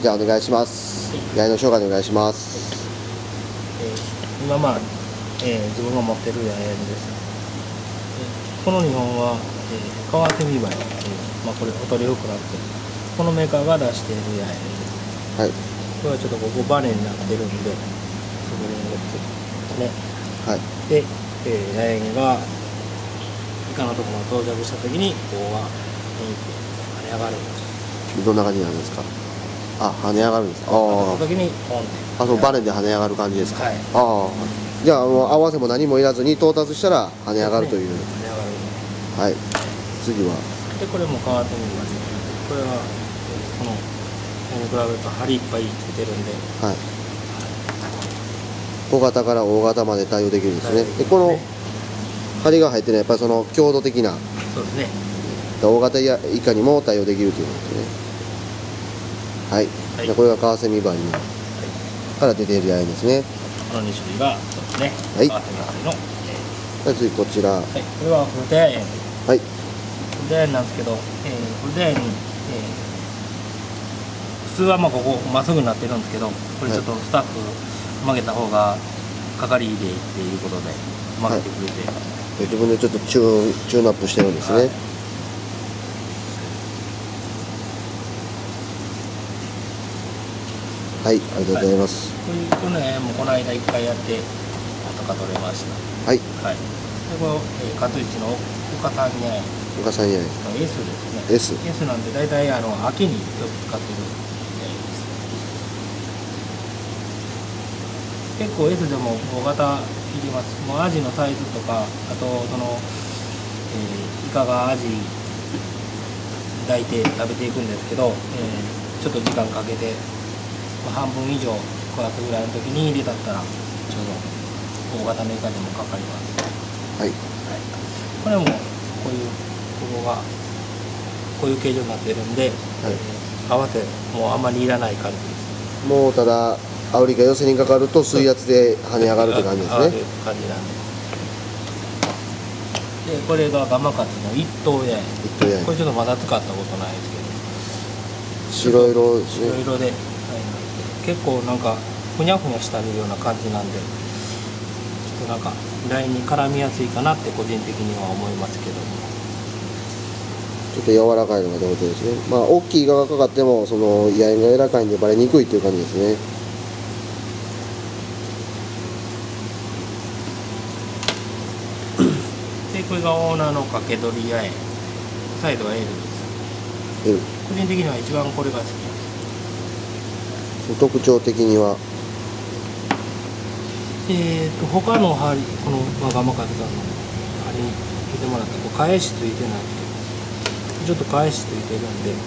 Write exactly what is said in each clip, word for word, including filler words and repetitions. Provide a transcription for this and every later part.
じゃあお願いします。八重の紹介お願いします。 えー、今まあ、えー、自分が持ってる八重です。えー、このにほんは、えー、カワセミバイっていう、まあ、これお取り袋ってこのメーカーが出している八重です。はい。これはちょっとここバネになってるんで、そこにね。はい。で、えー、八重がイカのところに到着したときにここが跳ね上がる。 どんな感じなんですか。あ、跳ね上がるんですか。ああ。 時にポンって。 あ、そうバネで跳ね上がる感じですか。はい。ああ。じゃあもう合わせも何もいらずに到達したら跳ね上がるという。跳ね上がる。はい。次は。 でこれも変わってみます。これはこのに比べると針いっぱいついてるんで。はい。 小型から大型まで対応できるんですね。でこの針が入ってるのはやっぱりその強度的な。 そうですね。 大型以下にも対応できるということですね。はい。はい、じゃこれがカワセミバイのから出ている八重ですね。 このに種類がそうですね。はい。カワセミバイの。 はい。次こちら。はい。 これはフルテヤヤン。はい。フルテヤヤンなんですけど、えー、フルテヤヤンに、えー、普通はまあここまっすぐになってるんですけど、これちょっとスタッフ曲げた方がかかりいいでっていうことで曲げてくれて。はい、 自分でちょっとチューンチューンアップしてるんですね。はい、はい、ありがとうございます。 はい、このね、もうこの間一回やってとか取れました。はい。はい。でこの、えー、カトリッチの岡さん八重。 岡さん八重。 S ですね。S。S なんで大体あの秋によく使ってる八重です。結構 S でも大型いります。もうアジのサイズとか、あとその、えー、イカがアジ抱いて食べていくんですけど、えー、ちょっと時間かけて。半分以上加圧ぐらいの時に入れたったらちょうど大型のイカでもかかります。はい、はい、これもこういうここがこういう形状になってるんで、はい、合わせもうあんまりいらない感じです。 もうただアオリが寄せにかかると水圧で跳ね上がるって感じですね。 感じなんで。でこれがガマカツの一等八重。一等八重。これちょっとまだ使ったことないですけど。 白色ですね。 白色で。結構なんかふにゃふにゃしたような感じなんで、ちょっとなんかラインに絡みやすいかなって個人的には思いますけども、 ちょっと柔らかいのが特徴ですね。まあ大きいイカがかかってもその八重が柔らかいんでバレにくいっていう感じですね。 でこれがオーナーの掛け取り八重、サイドは L です。L。個人的には一番これが好きです。 特徴的にはえーと他の針、このガマカツさんの針に見てもらったら返しついてなくて、ちょっと返しついてるんで、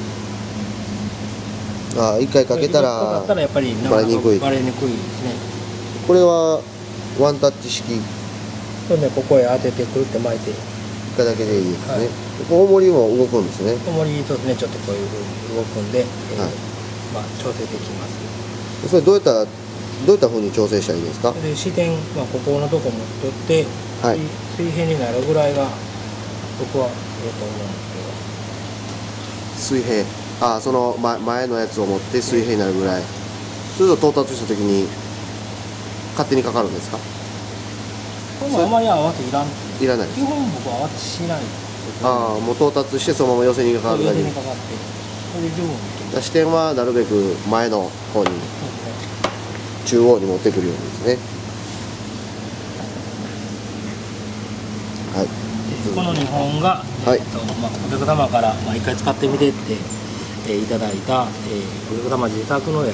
ああ一回かけたらかかったらやっぱりバレにくいバレにくいですね。 これはワンタッチ式。 そうね、ここへ当ててくるって巻いていっかいだけでいいですね。はい、大盛りも動くんですね。 大盛りそうですね、ちょっとこういうふうに動くんで、えーはい、まあ調整できます。 それどういったどういった風に調整したらいいですか。 で視点、まあ、ここのとこ持っとって、はい、水平になるぐらいが僕はええと思うんですけど。水平、ああその前前のやつを持って水平になるぐらい。それと到達した時に勝手にかかるんですか。 これもあまり合わせいらん。 いらない。 基本僕は合わせしない。 ああもう到達してそのまま寄せにかかるだけ。 寄せにかかって、これで十分。 視点はなるべく前の方に。中央に持ってくるようにですね。はい。 このにほんが、はい、えっとまあ、お客様からまあ一回使ってみてって、えー、いただいた、えー、お客様自作の八重。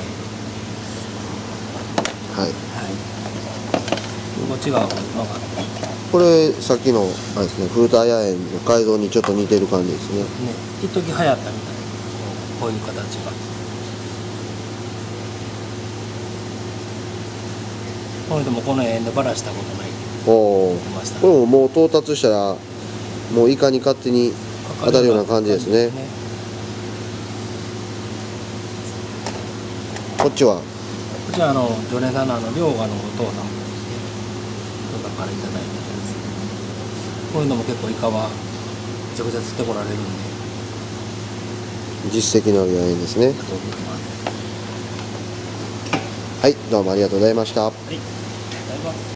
はい。はい。こっちが分かる。 これさっきのあれですね、古田八重の改造にちょっと似てる感じですね。ね、 一時流行ったみたいな、こういう形が。この人もこの辺でバラしたことないって言ってました。 これももう到達したらもうイカに勝手に当たるような感じですね。こっちはこっちはあの常連さんのあの遼河のお父さんですね。とかからいただいたやつ。こういうのも結構イカはめちゃくちゃ釣ってこられるんで。 実績のある八重ですね。 はい、どうもありがとうございました。 はい、バイバイ。